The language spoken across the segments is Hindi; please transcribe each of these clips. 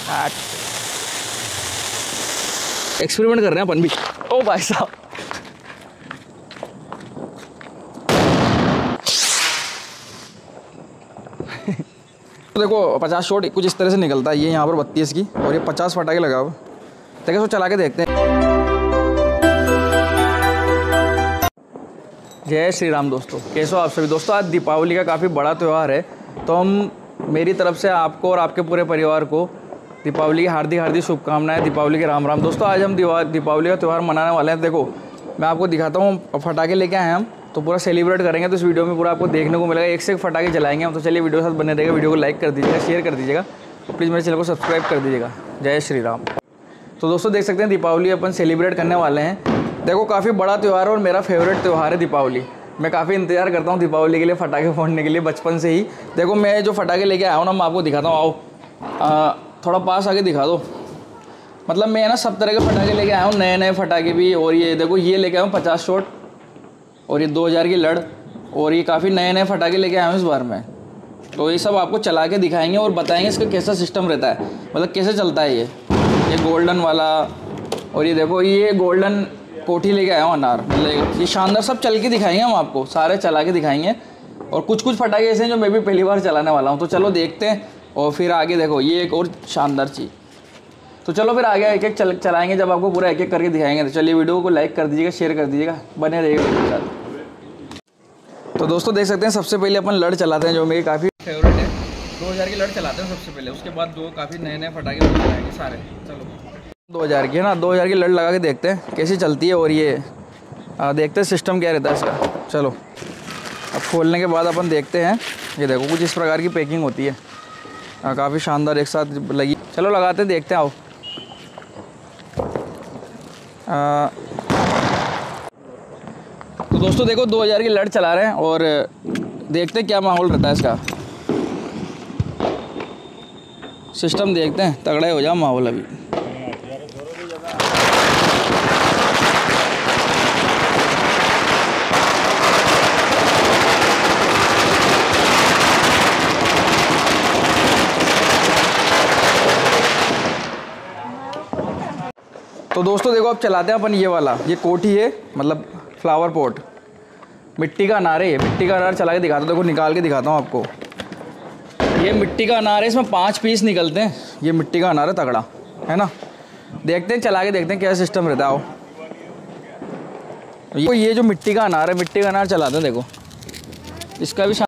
एक्सपेरिमेंट कर रहे हैं अपन भी। ओ भाई साहब, तो देखो 50 शॉट कुछ इस तरह से निकलता है। ये यहाँ पर 32 की और ये 50 फटाके लगा हुआ। देखिए इसको चला के देखते हैं। जय श्री राम दोस्तों, कैसे हो आप सभी दोस्तों। आज दीपावली का काफ़ी बड़ा त्यौहार है, तो हम मेरी तरफ से आपको और आपके पूरे परिवार को दीपावली की हार्दिक हार्दिक शुभकामनाएं। दीपावली के राम राम। दोस्तों आज हम दीपावली का त्यौहार मनाने वाले हैं। देखो मैं आपको दिखाता हूँ, फटाके लेके आए हैं हम, तो पूरा सेलिब्रेट करेंगे। तो इस वीडियो में पूरा आपको देखने को मिलेगा, एक से एक फटाके जलाएंगे हम। तो चलिए वीडियो के साथ बने रहेगा। वीडियो को लाइक कर दीजिएगा, शेयर कर दीजिएगा और प्लीज़ मेरे चैनल को सब्सक्राइब कर दीजिएगा। जय श्री राम। तो दोस्तों देख सकते हैं दीपावली अपन सेलिब्रेट करने वाले हैं। देखो काफ़ी बड़ा त्यौहार है और मेरा फेवरेट त्यौहार है दीपावली। मैं काफ़ी इंतजार करता हूँ दीपावली के लिए, फटाके फोड़ने के लिए बचपन से ही। देखो मैं जो फटाके लेके आया हूँ ना, मैं आपको दिखाता हूँ। आओ थोड़ा पास आके दिखा दो। मतलब मैं ना सब तरह के फटाके लेके आया हूँ, नए नए फटाके भी। और ये देखो ये लेके आया हूँ 50 शॉट और ये 2000 की लड़, और ये काफ़ी नए नए फटाके लेके आया हूँ इस बार में। तो ये सब आपको चला के दिखाएंगे और बताएंगे इसका कैसा सिस्टम रहता है, मतलब कैसे चलता है ये गोल्डन वाला। और ये देखो ये गोल्डन कोठी लेके आया हूँ अनार, मतलब ये शानदार। सब चल के दिखाएंगे हम आपको, सारे चला के दिखाएंगे। और कुछ कुछ फटाके ऐसे हैं जो मैं भी पहली बार चलाने वाला हूँ। तो चलो देखते हैं और फिर आगे देखो ये एक और शानदार चीज़। तो चलो फिर आगे एक एक चलाएंगे, जब आपको पूरा एक एक करके दिखाएंगे। तो चलिए वीडियो को लाइक कर दीजिएगा, शेयर कर दीजिएगा, बने रहिएगा मेरे साथ। तो दोस्तों देख सकते हैं सबसे पहले अपन लड़ चलाते हैं, जो मेरी काफ़ी फेवरेट है। 2000 की लड़ चलाते हैं सबसे पहले, उसके बाद दो काफ़ी नए नए फटाके चलाएंगे सारे। चलो 2000 की है ना, 2000 की लड़ लगा के देखते हैं कैसी चलती है। और ये देखते हैं सिस्टम क्या रहता है इसका। चलो अब खोलने के बाद अपन देखते हैं। ये देखो कुछ इस प्रकार की पैकिंग होती है, काफ़ी शानदार एक साथ लगी। चलो लगाते हैं, देखते हैं। आओ तो दोस्तों देखो 2000 की लड़ चला रहे हैं और देखते हैं क्या माहौल रहता है इसका। सिस्टम देखते हैं, तगड़ा हो जाए माहौल अभी। तो दोस्तों देखो अब चलाते हैं अपन ये वाला, ये कोठी है, मतलब फ्लावर पॉट, मिट्टी का अनार है। ये मिट्टी का अनार चला के दिखाता हूँ, देखो निकाल के दिखाता हूँ आपको। ये मिट्टी का अनार है, इसमें 5 पीस निकलते हैं। ये मिट्टी का अनार है, तगड़ा है ना। देखते हैं, चला के देखते हैं क्या सिस्टम रहता है। आओ ये जो मिट्टी का अनार है, मिट्टी का अनार चलाते हैं। देखो इसका भी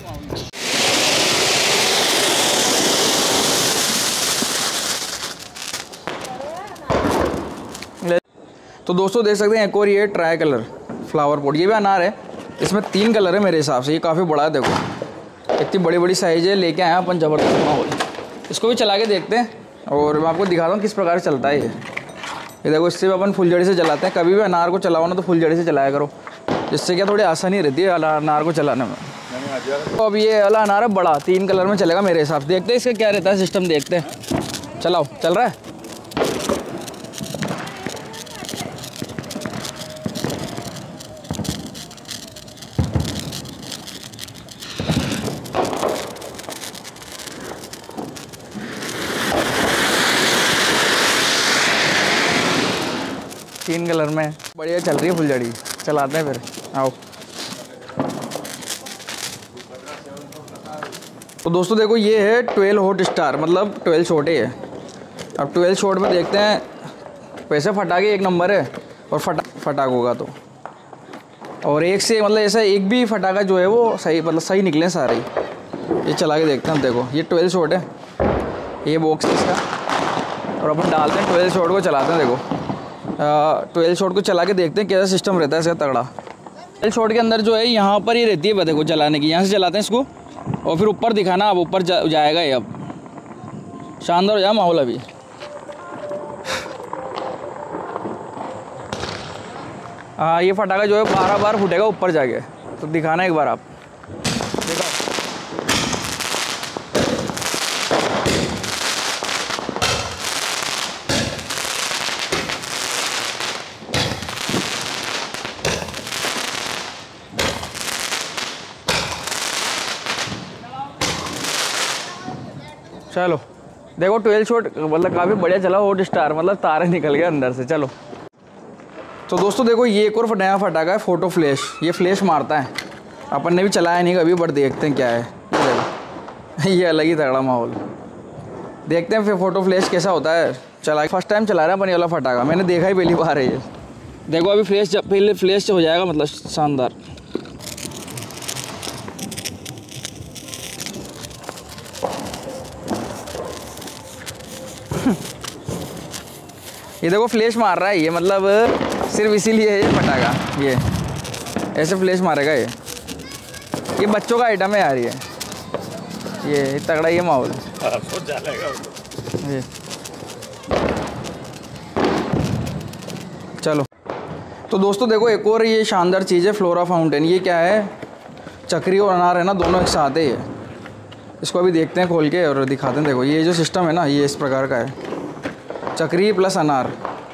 तो दोस्तों देख सकते हैं एक और ये ट्राई कलर फ्लावर पॉट, ये भी अनार है। इसमें 3 कलर है मेरे हिसाब से। ये काफ़ी बड़ा है, देखो इतनी बड़ी बड़ी साइज़ है। लेके आए अपन ज़बरदस्त माहौल। इसको भी चला के देखते हैं और मैं आपको दिखाता हूँ किस प्रकार से चलता है ये देखो इससे भी अपन फुलझड़ी से चलाते हैं। कभी भी अनार को चलाओ ना तो फुलझड़ी से चलाया करो, जिससे क्या थोड़ी आसानी रहती है अनार को चलाने में। तो अब ये वाला अनार है बड़ा, 3 कलर में चलेगा मेरे हिसाब से। देखते हैं इसका क्या रहता है सिस्टम, देखते हैं। चलाओ, चल रहा है। तीन कलर में बढ़िया चल रही है फुलझड़ी। चलाते हैं फिर, आओ। तो दोस्तों देखो ये है 12 हॉट स्टार, मतलब 12 शॉट है। अब 12 शॉट में देखते हैं। वैसे फटाके एक नंबर है और फटाक होगा तो, और एक से मतलब ऐसा एक भी फटाका जो है वो सही, मतलब सही निकले सारे ही। ये चला के देखते हैं। देखो ये 12 शॉट है, ये बॉक्स है इसका, और अपन डालते हैं 12 शॉट को, चलाते हैं। देखो 12 शॉट को चला के देखते हैं कैसा सिस्टम रहता है इसका, तगड़ा। 12 शॉट के अंदर जो है यहाँ पर ही रहती है, देखो चलाने की। यहाँ से चलाते हैं इसको और फिर ऊपर दिखाना, अब ऊपर जाएगा ये। अब शानदार हो जाए माहौल अभी। हाँ ये फटाका जो है 12 बार फूटेगा ऊपर जाके, तो दिखाना एक बार आप। देखो चलो देखो 12 शॉट मतलब काफ़ी बढ़िया चला, हॉट स्टार मतलब तारे निकल गए अंदर से। चलो तो दोस्तों देखो ये एक और नया फटाका है फोटो फ्लैश। ये फ्लैश मारता है, अपन ने भी चलाया नहीं कभी, बट देखते हैं क्या है। ये देखो ये अलग ही तगड़ा माहौल। देखते हैं फिर फोटो फ्लैश कैसा होता है। चला फर्स्ट टाइम चला रहा है अपन ये वाला फटाका, मैंने देखा ही पहली बार है ये। देखो अभी फ्लैश पहले फ्लैश हो जाएगा मतलब शानदार। ये देखो फ्लैश मार रहा है ये, मतलब सिर्फ इसीलिए है ये फटाका, ये ऐसे फ्लैश मारेगा ये बच्चों का आइटम है यार ये तगड़ा ये माहौल ये। चलो तो दोस्तों देखो एक और ये शानदार चीज़ है फ्लोरा फाउंटेन। ये क्या है, चक्री और अनार है ना, दोनों एक साथ है ये। इसको अभी देखते हैं खोल के और दिखाते हैं। देखो ये जो सिस्टम है ना, ये इस प्रकार का है, चक्री प्लस अनार।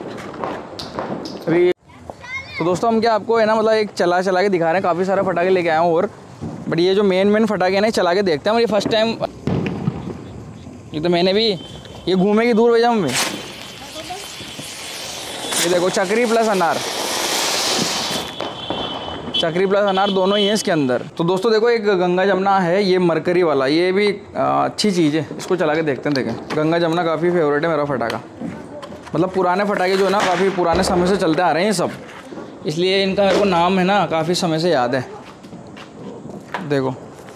अभी तो दोस्तों हम क्या आपको है ना मतलब एक चला के दिखा रहे हैं, काफ़ी सारे फटाके लेके आए हैं और बट ये जो मेन फटाके हैं ना चला के देखते हैं। और ये फर्स्ट टाइम, ये तो मैंने भी, ये घूमेगी दूर भेजा मम्मी। ये देखो चक्री प्लस अनार, चक्री प्लस अनार दोनों ही हैं इसके अंदर। तो दोस्तों देखो एक गंगा जमुना है, ये मरकरी वाला, ये भी अच्छी चीज़ है, इसको चला के देखते हैं। देखें गंगा जमुना काफ़ी फेवरेट है मेरा फटाका, मतलब पुराने फटाके जो है ना काफ़ी पुराने समय से चलते आ रहे हैं ये सब, इसलिए इनका मेरे को नाम है ना काफ़ी समय से याद है। देखो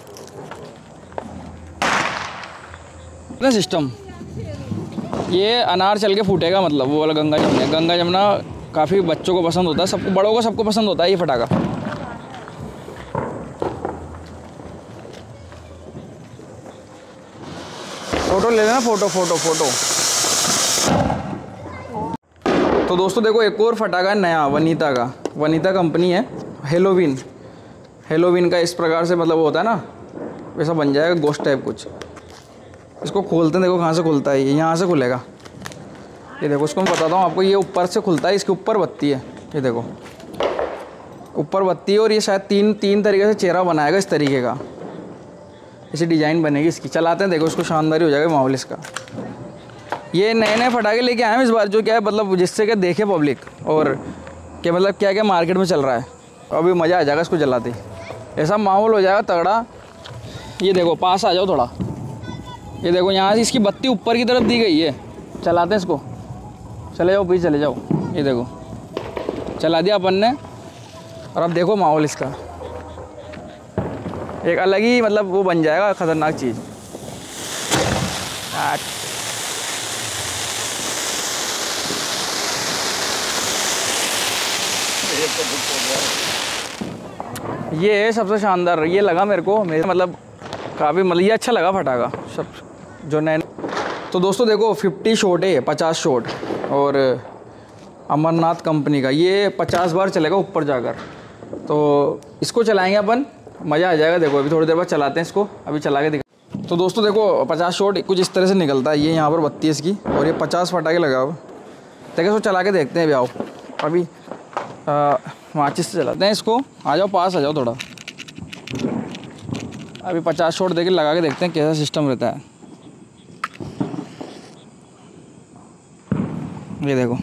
ना सिस्टम, ये अनार चल के फूटेगा, मतलब वो वाला गंगा जमुना काफ़ी बच्चों को पसंद होता है, सबको बड़ों को सबको पसंद होता है ये फटाका। फोटो ले लेना, फोटो। तो दोस्तों देखो एक और फटाका है नया वनीता का, वनीता कंपनी है, हेलोवीन का इस प्रकार से मतलब होता है ना, वैसा बन जाएगा गोश्त टाइप कुछ। इसको खोलते हैं, देखो कहाँ से खुलता है ये, यहाँ से खुलेगा। ये देखो इसको मैं बताता हूँ आपको, ये ऊपर से खुलता है, इसके ऊपर बत्ती है, ये देखो ऊपर बत्ती है। और ये शायद तीन तरीके से चेहरा बनाएगा, इस तरीके का ऐसी डिज़ाइन बनेगी इसकी। चलाते हैं, देखो इसको, शानदारी हो जाएगा माहौल इसका। ये नए फटाके लेके आए हैं इस बार, जो क्या है मतलब जिससे कि देखे पब्लिक और क्या मतलब क्या मार्केट में चल रहा है। अभी मज़ा आ जाएगा इसको जलाते ही, ऐसा माहौल हो जाएगा तगड़ा। ये देखो पास आ जाओ थोड़ा, ये देखो यहाँ से इसकी बत्ती ऊपर की तरफ दी गई है। चलाते हैं इसको, चले जाओ पीछे चले जाओ। ये देखो चला दिया अपन ने, और अब देखो माहौल इसका एक अलग ही मतलब वो बन जाएगा, ख़तरनाक चीज़। ये है सबसे शानदार, ये लगा मेरे को, मेरे मतलब काफ़ी मतलब ये अच्छा लगा फटाका सब जो नए। तो दोस्तों देखो 50 शॉट है, 50 शॉट, और अमरनाथ कंपनी का, ये 50 बार चलेगा ऊपर जाकर। तो इसको चलाएंगे अपन, मज़ा आ जाएगा। देखो अभी थोड़ी देर बाद चलाते हैं इसको, अभी चला के दिखा। तो दोस्तों देखो 50 शॉट कुछ इस तरह से निकलता है, ये यहाँ पर बत्ती है इसकी, और ये 50 फटाके लगा हुआ। देखो इसको चला के देखते हैं। अभी आओ, अभी माचिस से चलाते हैं इसको। आ जाओ पास, आ जाओ थोड़ा। अभी 50 शॉट देके लगा के देखते हैं कैसा सिस्टम रहता है। ये देखो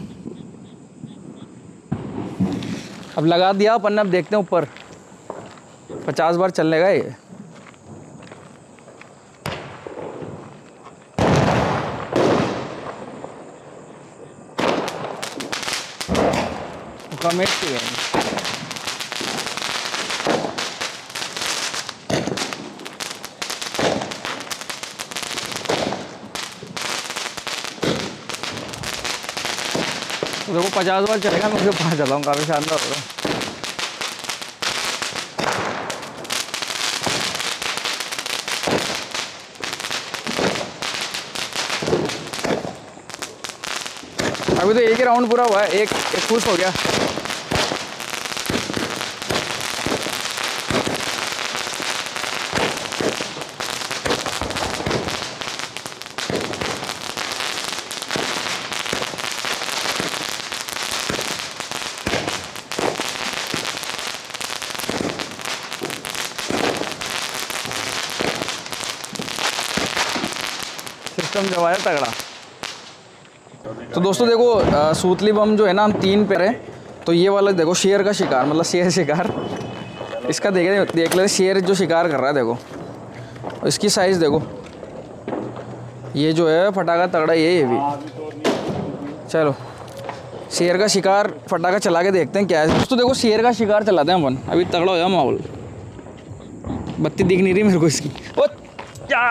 अब लगा दिया अपन ने, अब देखते हैं ऊपर 50 बार चलने का ये। कमेंट किया तो देखो 50 बार चलेगा, मैं उसके पास चला हूँ, काफ़ी शानदार होगा। अभी तो एक ही राउंड पूरा हुआ है, एक खुश हो गया। सिस्टम सिस्टम जमाया तगड़ा। तो दोस्तों देखो सूतली बम जो है ना, हम 3 पे रहे। तो ये वाला देखो शेर का शिकार, मतलब शेर शिकार, इसका देख ले शेर जो शिकार कर रहा है देखो, इसकी साइज़ देखो, ये जो है फटाका तगड़ा ये भी। चलो शेर का शिकार फटाका चला के देखते हैं क्या है। दोस्तों देखो शेर का शिकार चलाते हैं अपन, अभी तगड़ा हो गया माहौल। बत्ती दिख नहीं रही मेरे को इसकी। ओ क्या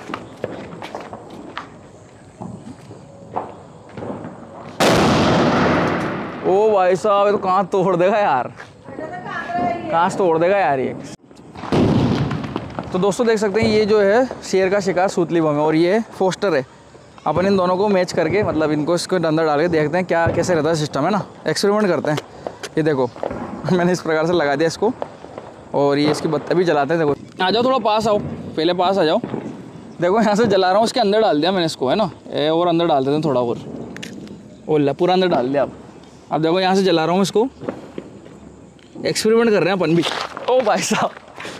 ओ भाई साहब, ये तो कहाँ तोड़ देगा यार, कहाँ से तोड़ देगा यार ये। तो दोस्तों देख सकते हैं ये जो है शेर का शिकार सूतली बम है और ये फोस्टर है। अपन इन दोनों को मैच करके मतलब इनको इसको अंदर डाल के देखते हैं क्या कैसे रहता है सिस्टम, है ना। एक्सपेरिमेंट करते हैं। ये देखो मैंने इस प्रकार से लगा दिया इसको और ये इसकी बत्ती भी जलाते हैं। देखो आ जाओ, थोड़ा पास आओ, पहले पास आ जाओ। देखो यहाँ से जला रहा हूँ, इसके अंदर डाल दिया मैंने इसको, है ना। और अंदर डाल देते हैं थोड़ा और, ओला पूरा अंदर डाल दिया। अब देखो यहाँ से जला रहा हूँ इसको, एक्सपेरिमेंट कर रहे हैं अपन भी। ओ भाई साहब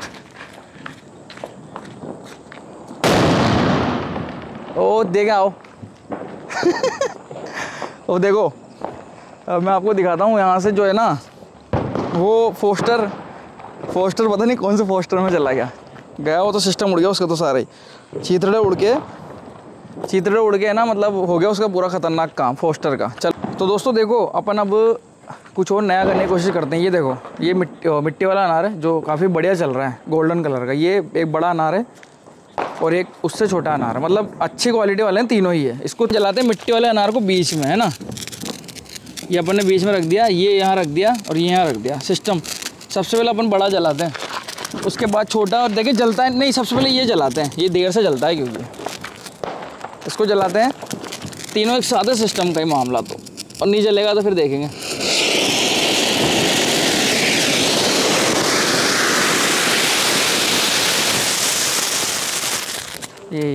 ओ देखे आओ ओ देखो, अब मैं आपको दिखाता हूँ यहाँ से जो है ना वो फोस्टर पता नहीं कौन से फोस्टर में चला गया वो तो सिस्टम उड़ गया उसका, तो सारे चीतड़े उड़ के ना, मतलब हो गया उसका पूरा ख़तरनाक काम फोस्टर का। चल तो दोस्तों देखो अपन अब कुछ और नया करने की कोशिश करते हैं। ये देखो ये मिट्टी वाला अनार है जो काफ़ी बढ़िया चल रहा है, गोल्डन कलर का। ये एक बड़ा अनार है और एक उससे छोटा अनार है, मतलब अच्छी क्वालिटी वाले हैं तीनों ही है। इसको जलाते हैं मिट्टी वाले अनार को बीच में, है ना। ये अपन ने बीच में रख दिया, ये यहाँ रख दिया और ये यहाँ रख दिया सिस्टम। सबसे पहले अपन बड़ा जलाते हैं, उसके बाद छोटा, और देखिए जलता है नहीं, सबसे पहले ये जलाते हैं, ये देर से जलता है क्योंकि इसको जलाते हैं तीनों एक साथ सिस्टम का ही मामला। तो और नहीं जलेगा तो फिर देखेंगे। ये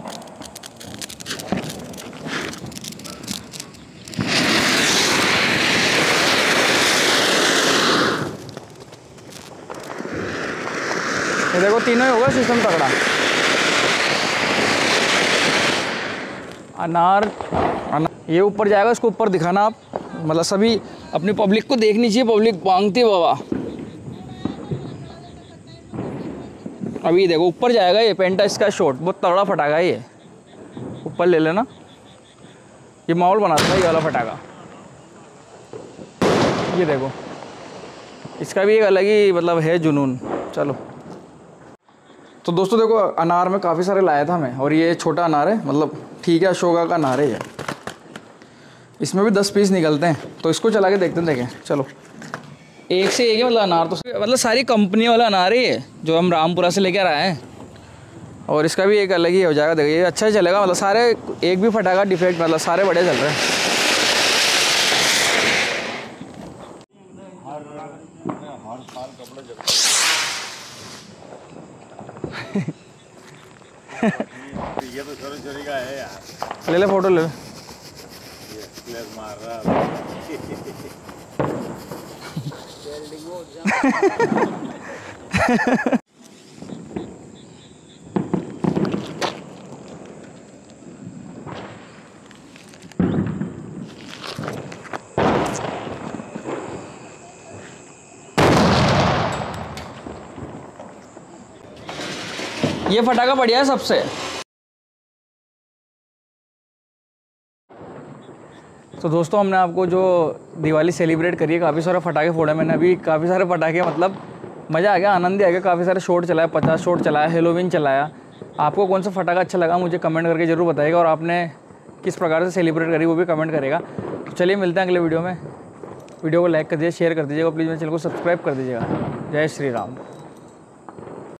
देखो तीनों ही होगा सिस्टम तगड़ा। अनार ये ऊपर जाएगा, इसको ऊपर दिखाना आप, मतलब सभी अपनी पब्लिक को देखनी चाहिए, पब्लिक मांगती है बाबा। अभी देखो ऊपर जाएगा ये पेंटा इसका शॉट, बहुत तगड़ा फटाका है ये, ऊपर ले लेना। ये माहौल बनाता है ये वाला फटाका। ये देखो इसका भी एक अलग ही मतलब है जुनून। चलो तो दोस्तों देखो अनार में काफ़ी सारे लाया था मैं, और ये छोटा अनार है, मतलब ठीक है अशोका का अनार है ये। इसमें भी 10 पीस निकलते हैं, तो इसको चला के देखते हैं। देखें चलो, एक से एक है मतलब अनार, तो मतलब सारी कंपनी वाला अनार है ये जो हम रामपुरा से लेकर आए हैं। और इसका भी एक अलग ही हो जाएगा। देखिए ये अच्छा ही चलेगा, मतलब सारे एक भी फटाका डिफेक्ट, मतलब सारे बड़े चल रहे हैं। ये तो छोरी छोरी का है यार। ले ले फोटो ले ले। ये मार रहा ये फटाका बढ़िया है सबसे। तो दोस्तों हमने आपको जो दिवाली सेलिब्रेट करी है, काफ़ी सारे फटाके फोड़े मैंने अभी, काफ़ी सारे फटाके, मतलब मज़ा आ गया, आनंद आ गया। काफ़ी सारे शॉट चलाया, 50 शॉट चलाया, हेलोविन चलाया। आपको कौन सा फटाका अच्छा लगा मुझे कमेंट करके ज़रूर बताइएगा, और आपने किस प्रकार से सेलिब्रेट करी वो भी कमेंट करेगा। तो चलिए मिलते हैं अगले वीडियो में। वीडियो को लाइक कर दीजिए, शेयर कर दीजिएगा, प्लीज़ मेरे चैनल को सब्सक्राइब कर दीजिएगा। जय श्री राम।